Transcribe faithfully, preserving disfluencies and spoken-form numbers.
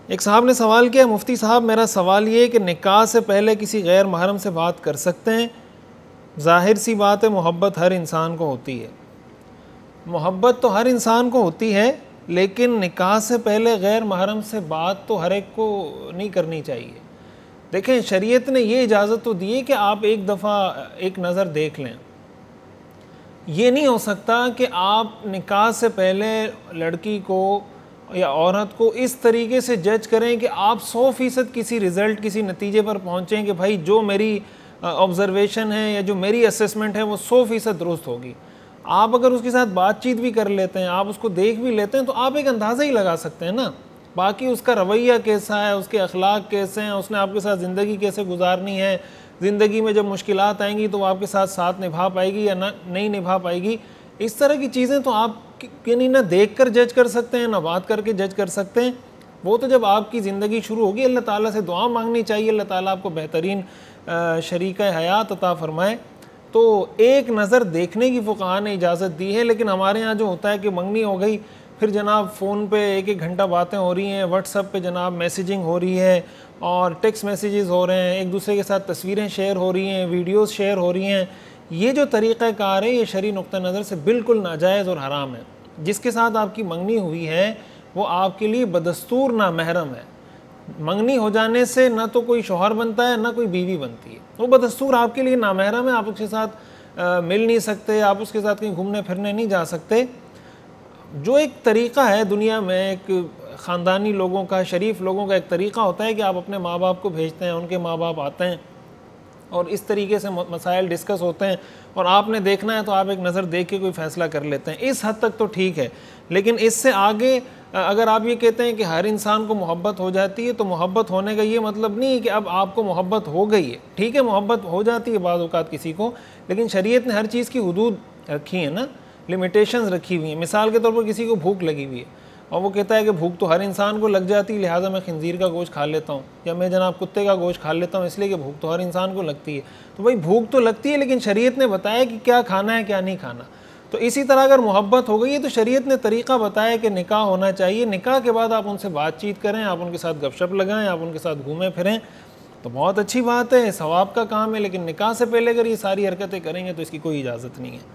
एक साहब ने सवाल किया, मुफ्ती साहब मेरा सवाल ये है कि निकाह से पहले किसी गैर महरम से बात कर सकते हैं? ज़ाहिर सी बात है, मोहब्बत हर इंसान को होती है, मोहब्बत तो हर इंसान को होती है, लेकिन निकाह से पहले गैर महरम से बात तो हर एक को नहीं करनी चाहिए। देखें, शरीयत ने ये इजाज़त तो दी है कि आप एक दफ़ा एक नज़र देख लें। ये नहीं हो सकता कि आप निकाह से पहले लड़की को या औरत को इस तरीके से जज करें कि आप सौ फ़ीसद किसी रिज़ल्ट, किसी नतीजे पर पहुँचें कि भाई जो मेरी ऑब्ज़र्वेशन है या जो मेरी असेसमेंट है वो सौ फ़ीसद दुरुस्त होगी। आप अगर उसके साथ बातचीत भी कर लेते हैं, आप उसको देख भी लेते हैं, तो आप एक अंदाज़ा ही लगा सकते हैं ना। बाकी उसका रवैया कैसा है, उसके अखलाक कैसे हैं, उसने आपके साथ ज़िंदगी कैसे गुजारनी है, ज़िंदगी में जब मुश्किलात आएंगी तो वो आपके साथ साथ निभा पाएगी या ना नहीं निभा पाएगी, इस तरह की चीज़ें तो आप यानी ना देख कर जज कर सकते हैं, ना बात करके जज कर सकते हैं। वो तो जब आपकी ज़िंदगी शुरू होगी, अल्लाह ताला से दुआ मांगनी चाहिए, अल्लाह ताला आपको बेहतरीन शरीक हयात अता फ़रमाए। तो एक नज़र देखने की फ़ुक़हा ने इजाज़त दी है, लेकिन हमारे यहाँ जो होता है कि मंगनी हो गई, फिर जनाब फ़ोन पे एक एक घंटा बातें हो रही हैं, व्हाट्सएप पे जनाब मैसेजिंग हो रही है और टेक्स्ट मैसेजेस हो रहे हैं, एक दूसरे के साथ तस्वीरें शेयर हो रही हैं, वीडियोस शेयर हो रही हैं। ये जो तरीक़ाकार है ये शरई नुक्ता नज़र से बिल्कुल नाजायज़ और हराम है। जिसके साथ आपकी मंगनी हुई है वो आपके लिए बदस्तूर ना महरम है। मंगनी हो जाने से ना तो कोई शौहर बनता है ना कोई बीवी बनती है, वो बदस्तूर आपके लिए नामहरम है। आप उसके साथ आ, मिल नहीं सकते, आप उसके साथ कहीं घूमने फिरने नहीं जा सकते। जो एक तरीक़ा है दुनिया में, एक ख़ानदानी लोगों का, शरीफ लोगों का एक तरीक़ा होता है कि आप अपने माँ बाप को भेजते हैं, उनके माँ बाप आते हैं और इस तरीके से मसाइल डिस्कस होते हैं और आपने देखना है तो आप एक नज़र देख के कोई फ़ैसला कर लेते हैं। इस हद तक तो ठीक है, लेकिन इससे आगे अगर आप ये कहते हैं कि हर इंसान को मोहब्बत हो जाती है, तो मोहब्बत होने का ये मतलब नहीं है कि अब आपको मोहब्बत हो गई है। ठीक है, मोहब्बत हो जाती है बाज़ औक़ात किसी को, लेकिन शरीयत ने हर चीज़ की हुदूद रखी है ना, लिमिटेशंस रखी हुई हैं। मिसाल के तौर पर किसी को भूख लगी हुई है और वो कहता है कि भूख तो हर इंसान को लग जाती है, लिहाजा मैं खंजीर का गोश्त खा लेता हूँ या मैं जनाब कुत्ते का गोश्त खा लेता हूँ, इसलिए कि भूख तो हर इंसान को लगती है। तो भाई भूख तो लगती है, लेकिन शरीयत ने बताया कि क्या खाना है क्या नहीं खाना। तो इसी तरह अगर मोहब्बत हो गई है तो शरीयत ने तरीक़ा बताया कि निकाह होना चाहिए। निकाह के बाद आप उनसे बातचीत करें, आप उनके साथ गपशप लगाएं, आप उनके साथ घूमें फिरें, तो बहुत अच्छी बात है, सवाब का काम है। लेकिन निकाह से पहले अगर ये सारी हरकतें करेंगे तो इसकी कोई इजाज़त नहीं है।